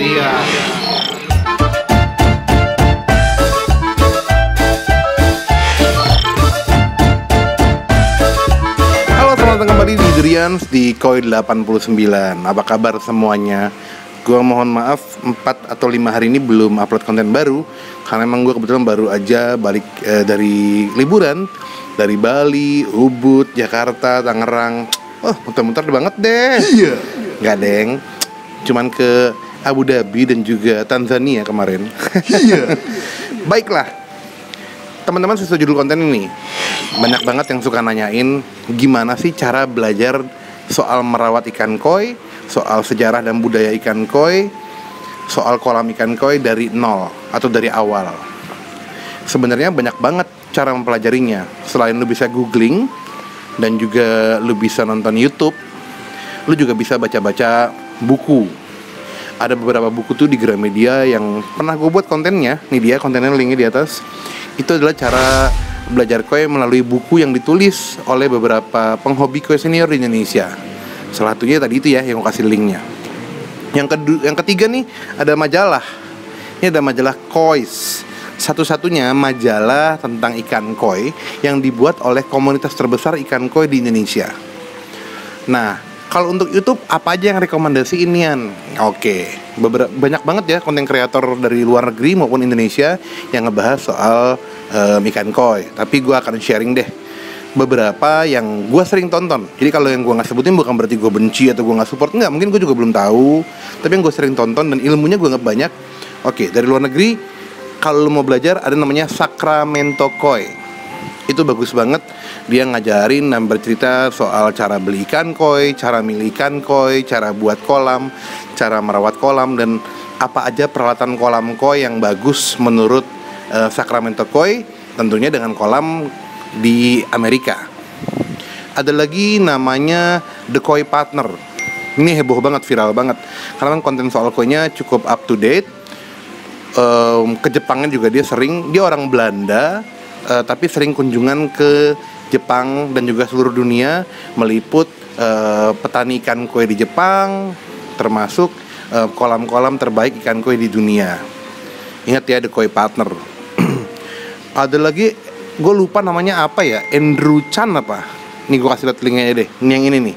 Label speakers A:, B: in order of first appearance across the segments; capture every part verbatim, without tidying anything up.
A: Iya. Halo, selamat datang kembali di Durians di Koi delapan puluh sembilan. Apa kabar semuanya? Gua mohon maaf empat atau lima hari ini belum upload konten baru karena emang gue kebetulan baru aja balik eh, dari liburan dari Bali, Ubud, Jakarta, Tangerang. Oh, muter-muter banget deh. Iya. Nggak deng. Cuman ke Abu Dhabi dan juga Tanzania kemarin. Iya. Baiklah. Teman-teman sesuai judul konten ini. Banyak banget yang suka nanyain gimana sih cara belajar soal merawat ikan koi, soal sejarah dan budaya ikan koi, soal kolam ikan koi dari nol atau dari awal. Sebenarnya banyak banget cara mempelajarinya. Selain lu bisa googling dan juga lu bisa nonton YouTube, lu juga bisa baca-baca buku. Ada beberapa buku tuh di Gramedia yang pernah gue buat kontennya. Nih dia kontennya, linknya di atas. Itu adalah cara belajar koi melalui buku yang ditulis oleh beberapa penghobi koi senior di Indonesia. Salah satunya tadi itu ya yang gue kasih linknya. Yang kedua, yang ketiga nih ada majalah. Ini ada majalah Kois. Satu-satunya majalah tentang ikan koi yang dibuat oleh komunitas terbesar ikan koi di Indonesia. Nah, kalau untuk YouTube apa aja yang rekomendasi inian? Oke, beberapa banyak banget ya konten kreator dari luar negeri maupun Indonesia yang ngebahas soal um, ikan koi. Tapi gue akan sharing deh beberapa yang gue sering tonton. Jadi kalau yang gue nggak sebutin bukan berarti gue benci atau gue nggak support, nggak. Mungkin gue juga belum tahu. Tapi yang gue sering tonton dan ilmunya gue nggak banyak. Oke, dari luar negeri. Kalau lo mau belajar ada namanya Sacramento Koi. Itu bagus banget. Dia ngajarin dan bercerita soal cara beli ikan koi, cara milih ikan koi, cara buat kolam, cara merawat kolam, dan apa aja peralatan kolam koi yang bagus menurut uh, Sacramento Koi. Tentunya dengan kolam di Amerika. Ada lagi namanya The Koi Partner. Ini heboh banget, viral banget. Karena konten soal koinya cukup up to date. Um, ke Jepangnya juga dia sering. Dia orang Belanda, uh, tapi sering kunjungan ke Jepang dan juga seluruh dunia, meliput uh, petani ikan koi di Jepang, termasuk uh, kolam-kolam terbaik ikan koi di dunia. Ingat ya, The Koi Partner. Ada lagi, gue lupa namanya apa ya, Andrew Chan apa. Nih gue kasih lihat linknya deh. Ini yang ini nih.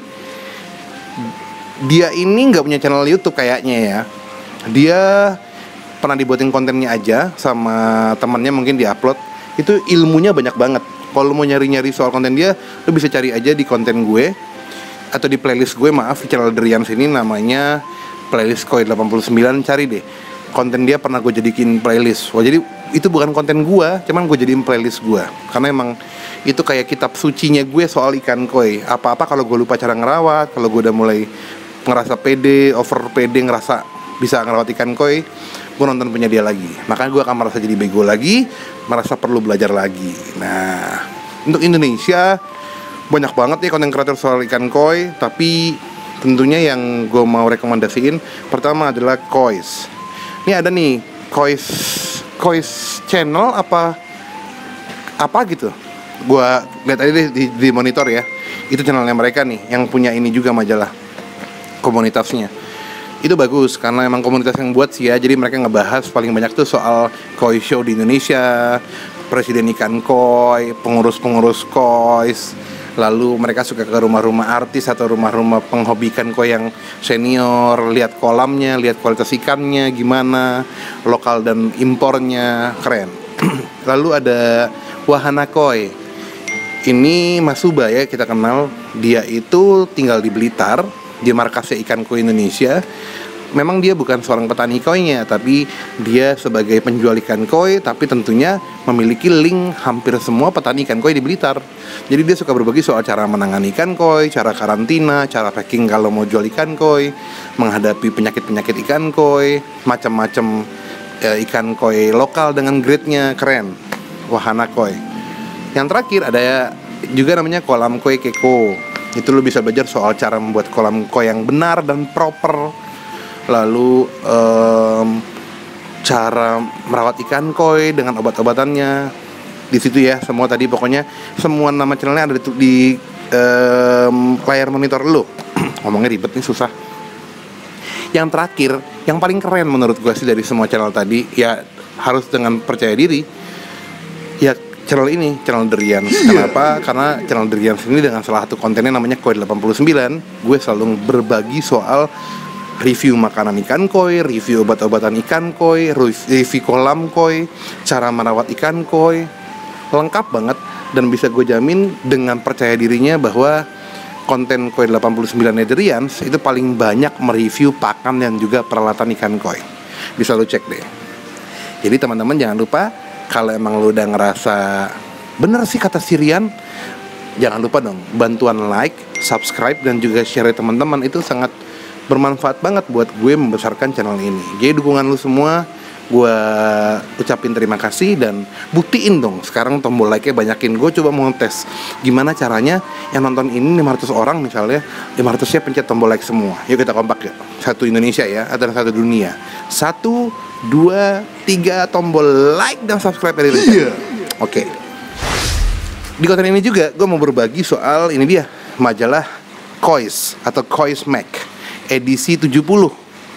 A: Dia ini nggak punya channel YouTube kayaknya ya. Dia pernah dibuatin kontennya aja sama temannya, mungkin diupload. Itu ilmunya banyak banget. Kalau mau nyari-nyari soal konten dia, lo bisa cari aja di konten gue atau di playlist gue, maaf, channel Durians ini namanya playlist Koi delapan puluh sembilan. Cari deh. Konten dia pernah gue jadiin playlist. Wah, jadi itu bukan konten gue, cuman gue jadiin playlist gue. Karena emang itu kayak kitab sucinya gue soal ikan koi. Apa-apa kalau gue lupa cara ngerawat, kalau gue udah mulai ngerasa pede, over pede, ngerasa bisa ngerawat ikan koi, gue nonton punya dia lagi. Makanya gue akan merasa jadi bego lagi, merasa perlu belajar lagi. Nah, untuk Indonesia banyak banget ya konten kreator soal ikan koi. Tapi tentunya yang gue mau rekomendasiin pertama adalah Kois. Ini ada nih Kois, Kois channel apa apa gitu. Gue lihat aja deh di, di monitor ya. Itu channelnya mereka nih, yang punya ini juga majalah komunitasnya. Itu bagus karena emang komunitas yang buat sih ya. Jadi mereka ngebahas paling banyak tuh soal koi show di Indonesia, presiden ikan koi, pengurus-pengurus koi. Lalu mereka suka ke rumah-rumah artis atau rumah-rumah penghobi ikan koi yang senior, lihat kolamnya, lihat kualitas ikannya gimana, lokal dan impornya, keren. Lalu ada Wahana Koi. Ini Mas Suba ya, kita kenal. Dia itu tinggal di Blitar, di markasnya Ikan Koi Indonesia. Memang dia bukan seorang petani koinya, tapi dia sebagai penjual ikan koi, tapi tentunya memiliki link hampir semua petani ikan koi di Blitar. Jadi dia suka berbagi soal cara menangani ikan koi, cara karantina, cara packing kalau mau jual ikan koi, menghadapi penyakit-penyakit ikan koi, macam-macam e, ikan koi lokal dengan grade-nya, keren. Wahana Koi. Yang terakhir ada juga namanya Kolam Koi Keko. Itu lo bisa belajar soal cara membuat kolam koi yang benar dan proper. Lalu um, cara merawat ikan koi dengan obat-obatannya. Di situ ya, semua tadi pokoknya semua nama channelnya ada di, di um, layar monitor lo. Ngomongnya ribet nih, susah. Yang terakhir, yang paling keren menurut gue sih dari semua channel tadi, ya harus dengan percaya diri, ya channel ini, channel Derians. Kenapa? Karena channel Derians ini dengan salah satu kontennya namanya Koi delapan puluh sembilan, gue selalu berbagi soal review makanan ikan koi, review obat-obatan ikan koi, review kolam koi, cara merawat ikan koi, lengkap banget. Dan bisa gue jamin dengan percaya dirinya bahwa konten Koi delapan puluh sembilan Derians itu paling banyak mereview pakan dan juga peralatan ikan koi. Bisa lo cek deh. Jadi teman-teman jangan lupa, kalau emang lo udah ngerasa bener sih kata Sirian, jangan lupa dong bantuan like, subscribe, dan juga share teman-teman. Itu sangat bermanfaat banget buat gue membesarkan channel ini. Jadi dukungan lu semua gue ucapin terima kasih, dan buktiin dong sekarang tombol like-nya banyakin. Gue coba mau tes gimana caranya yang nonton ini lima ratus orang misalnya, lima ratus-nya pencet tombol like semua. Yuk kita kompak ya. Satu Indonesia ya, atau satu dunia. Satu, dua, tiga, tombol like dan subscribe dari yeah. Oke. Di konten ini juga gue mau berbagi soal ini dia, majalah Kois atau Kois Mag edisi tujuh puluh.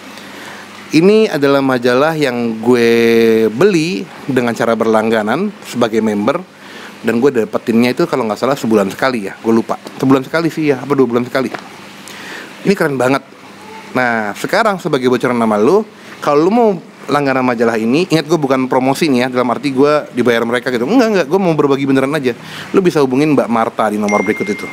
A: Ini adalah majalah yang gue beli dengan cara berlangganan sebagai member, dan gue dapetinnya itu kalau nggak salah sebulan sekali ya, gue lupa. Sebulan sekali sih ya, apa dua bulan sekali. Ini keren banget. Nah, sekarang sebagai bocoran nama lo, kalau lo mau langganan majalah ini, ingat gue bukan promosi nih ya, dalam arti gue dibayar mereka gitu. Enggak, enggak, gue mau berbagi beneran aja. Lo bisa hubungin Mbak Marta di nomor berikut itu.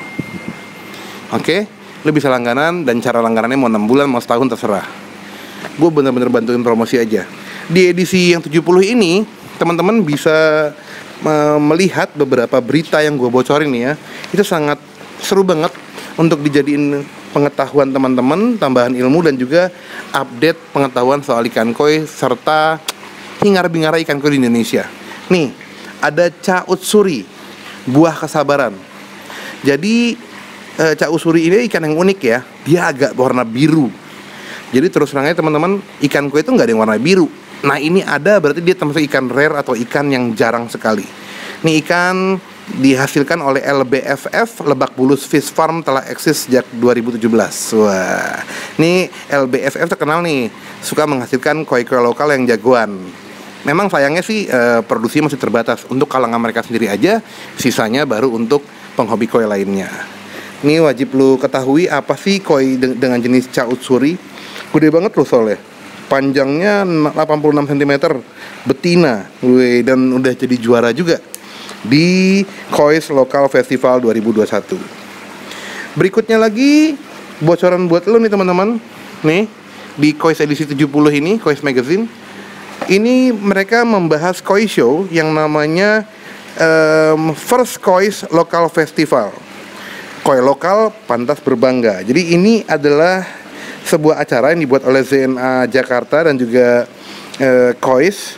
A: Oke, lo bisa langganan, dan cara langganannya mau enam bulan, mau setahun, terserah. Gue bener-bener bantuin promosi aja. Di edisi yang tujuh puluh ini, teman-teman bisa uh, melihat beberapa berita yang gue bocorin ya. Itu sangat seru banget untuk dijadiin pengetahuan teman-teman, tambahan ilmu, dan juga update pengetahuan soal ikan koi serta hingar-bingar ikan koi di Indonesia. Nih, ada cautsuri, buah kesabaran. Jadi uh, cautsuri ini ikan yang unik ya. Dia agak warna biru. Jadi terus terangnya teman-teman, ikan koi itu nggak ada yang warna biru. Nah ini ada, berarti dia termasuk ikan rare atau ikan yang jarang sekali. Ini ikan dihasilkan oleh L B F F, Lebak Bulus Fish Farm, telah eksis sejak dua ribu tujuh belas. Wah, ini L B F F terkenal nih, suka menghasilkan koi-koi lokal yang jagoan. Memang sayangnya sih eh, produksinya masih terbatas untuk kalangan mereka sendiri aja, sisanya baru untuk penghobi koi lainnya. Ini wajib lu ketahui apa sih koi de- dengan jenis cautsuri. Gede banget loh soalnya. Panjangnya delapan puluh enam sentimeter, betina. Wih, dan udah jadi juara juga di Kois Lokal Festival dua ribu dua puluh satu. Berikutnya lagi bocoran buat lo nih teman-teman. Nih, di Kois edisi tujuh puluh ini, Kois Magazine. Ini mereka membahas koi show yang namanya um, First Kois Lokal Festival. Koi lokal pantas berbangga. Jadi ini adalah sebuah acara yang dibuat oleh Z N A Jakarta dan juga eh, Kois.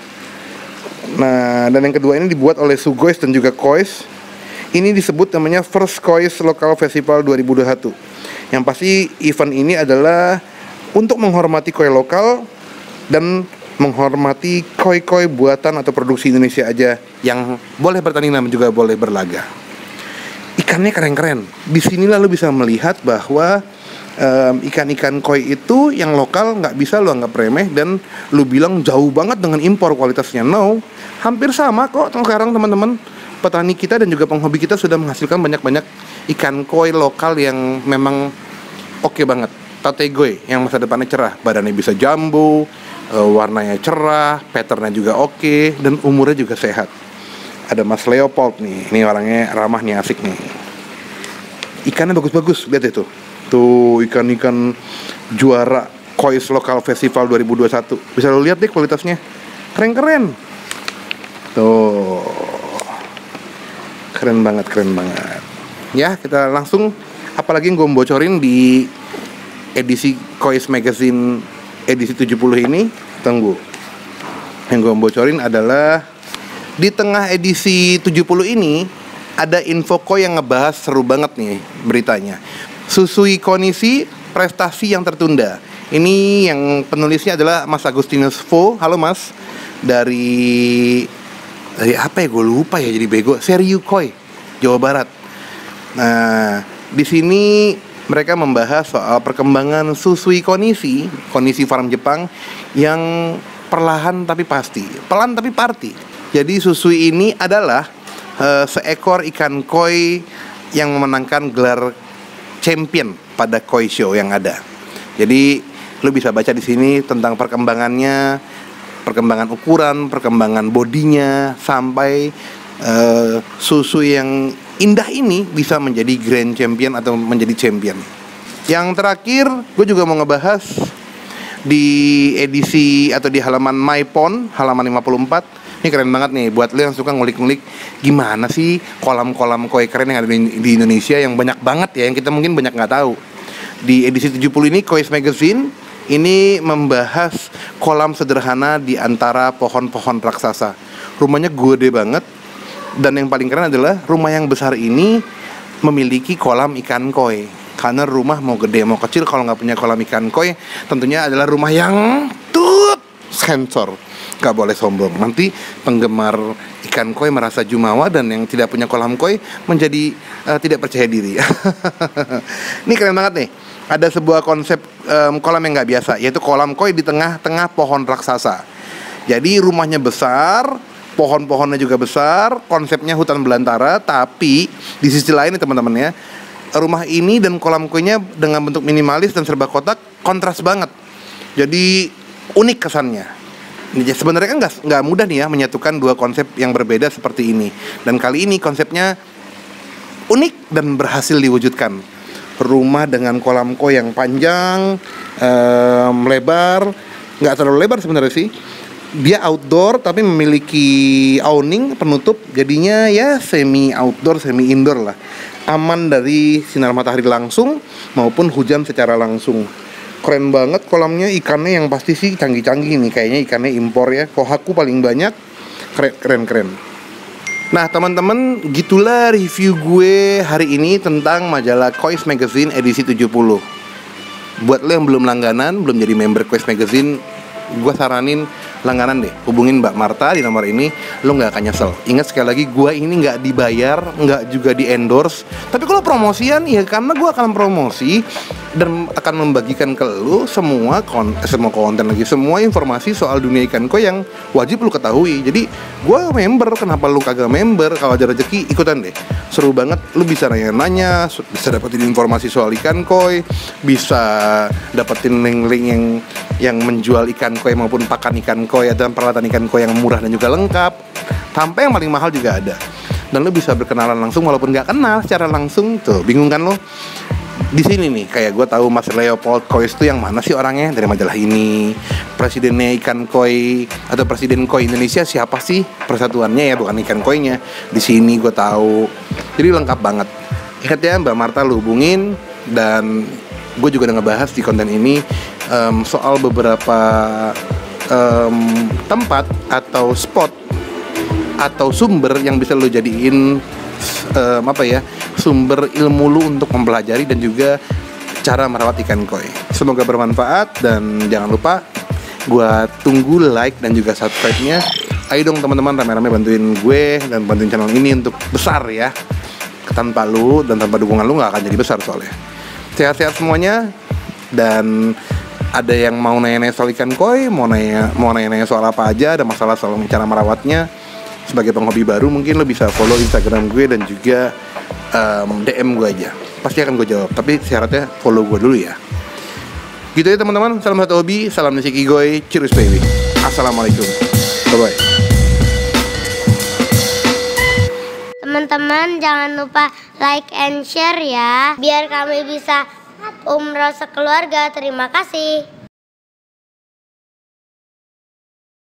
A: Nah, dan yang kedua ini dibuat oleh Sugois dan juga Kois. Ini disebut namanya First Kois Local Festival dua ribu dua puluh satu. Yang pasti event ini adalah untuk menghormati koi lokal dan menghormati koi-koi buatan atau produksi Indonesia aja yang boleh bertanding dan juga boleh berlaga. Ikannya keren-keren. Disinilah lo bisa melihat bahwa Um, ikan-ikan koi itu yang lokal nggak bisa lo anggap remeh dan lo bilang jauh banget dengan impor kualitasnya. No, hampir sama kok sekarang teman-teman. Petani kita dan juga penghobi kita sudah menghasilkan banyak-banyak ikan koi lokal yang memang oke okay banget. Tategoi yang masa depannya cerah, badannya bisa jambu, uh, warnanya cerah, patternnya juga oke, okay, dan umurnya juga sehat. Ada Mas Leopold nih, ini orangnya ramah nih, asik nih. Ikannya bagus-bagus, lihat itu. Tuh ikan-ikan juara Kois Lokal Festival dua ribu dua puluh satu. Bisa lo lihat deh kualitasnya. Keren-keren. Tuh. Keren banget, keren banget. Ya, kita langsung, apalagi yang gue bocorin di edisi Kois Magazine edisi tujuh puluh ini. Tunggu. Yang gue bocorin adalah di tengah edisi tujuh puluh ini ada info koi yang ngebahas seru banget nih beritanya. Susui kondisi prestasi yang tertunda. Ini yang penulisnya adalah Mas Agustinus Fo. Halo Mas. Dari dari apa ya, gue lupa ya, jadi bego. Seriu Koi, Jawa Barat. Nah, di sini Mereka membahas soal perkembangan Susui Konishi, Konishi farm Jepang yang perlahan tapi pasti, pelan tapi party. Jadi Susui ini adalah uh, seekor ikan koi yang memenangkan gelar champion pada koi show yang ada. Jadi lu bisa baca di sini tentang perkembangannya, perkembangan ukuran, perkembangan bodinya, sampai uh, Susui yang indah ini bisa menjadi grand champion atau menjadi champion. Yang terakhir, gue juga mau ngebahas di edisi atau di halaman MyPond, halaman lima puluh empat. Ini keren banget nih buat lo yang suka ngulik-ngulik gimana sih kolam-kolam koi keren yang ada di Indonesia, yang banyak banget ya, yang kita mungkin banyak nggak tahu. Di edisi tujuh puluh ini, Kois Magazine ini membahas kolam sederhana di antara pohon-pohon raksasa. Rumahnya gede banget. Dan yang paling keren adalah rumah yang besar ini memiliki kolam ikan koi. Karena rumah mau gede mau kecil, kalau nggak punya kolam ikan koi, tentunya adalah rumah yang tut sensor. Nggak boleh sombong. Nanti penggemar ikan koi merasa jumawa, dan yang tidak punya kolam koi menjadi uh, tidak percaya diri. Ini keren banget nih. Ada sebuah konsep um, kolam yang nggak biasa, yaitu kolam koi di tengah-tengah pohon raksasa. Jadi rumahnya besar, pohon-pohonnya juga besar, konsepnya hutan belantara, tapi di sisi lain nih teman-teman ya, rumah ini dan kolam koinya dengan bentuk minimalis dan serba kotak kontras banget. Jadi unik kesannya. Sebenarnya kan nggak nggak mudah nih ya menyatukan dua konsep yang berbeda seperti ini. Dan kali ini konsepnya unik dan berhasil diwujudkan. Rumah dengan kolam koi yang panjang, um, lebar, nggak terlalu lebar sebenarnya sih. Dia outdoor tapi memiliki awning penutup, jadinya ya semi outdoor semi indoor lah, aman dari sinar matahari langsung maupun hujan secara langsung. Keren banget kolamnya, ikannya yang pasti sih canggih-canggih nih, kayaknya ikannya impor ya, kohaku paling banyak. Keren keren keren. Nah teman-teman, gitulah review gue hari ini tentang majalah Kois Magazine edisi tujuh puluh. Buat lo yang belum langganan, belum jadi member Kois Magazine, gue saranin langganan deh, hubungin Mbak Marta di nomor ini, lo nggak akan nyesel. Ingat sekali lagi, gue ini nggak dibayar, nggak juga di endorse. Tapi kalau promosian, ya karena gue akan promosi dan akan membagikan ke lo semua kon semua konten lagi, semua informasi soal dunia ikan koi yang wajib lo ketahui. Jadi gue member, kenapa lo kagak member? Kalau ada rezeki ikutan deh, seru banget. Lo bisa nanya-nanya, bisa dapetin informasi soal ikan koi, bisa dapetin link-link yang yang menjual ikan koi maupun pakan ikan koi dan peralatan ikan koi yang murah dan juga lengkap, sampai yang paling mahal juga ada. Dan lo bisa berkenalan langsung walaupun nggak kenal secara langsung. Tuh bingung kan lo? Di sini nih kayak gue tahu Mas Leopold Kois itu yang mana sih orangnya, dari majalah ini. Presidennya ikan koi atau presiden koi Indonesia siapa sih, persatuannya ya, bukan ikan koinya. Di sini gue tahu. Jadi lengkap banget. Ingat ya, Mbak Marta lo hubungin. Dan gue juga udah ngebahas di konten ini um, soal beberapa um, tempat atau spot atau sumber yang bisa lo jadiin um, apa ya, sumber ilmu lu untuk mempelajari dan juga cara merawat ikan koi. Semoga bermanfaat, dan jangan lupa gua tunggu like dan juga subscribe-nya. Ayo dong teman-teman, rame-rame bantuin gue dan bantuin channel ini untuk besar ya. Tanpa lu dan tanpa dukungan lu nggak akan jadi besar soalnya. Sehat-sehat semuanya. Dan ada yang mau nanya-nanya soal ikan koi, mau nanya mau nanya-nanya soal apa aja, ada masalah soal cara merawatnya, sebagai penghobi baru mungkin lo bisa follow Instagram gue dan juga um, D M gue aja. Pasti akan gue jawab, tapi syaratnya follow gue dulu ya. Gitu ya teman-teman, salam satu hobi, salam Nishiki-goi, cheers baby. Assalamualaikum, bye-bye.
B: Teman-teman jangan lupa like and share ya, biar kami bisa umroh sekeluarga. Terima kasih.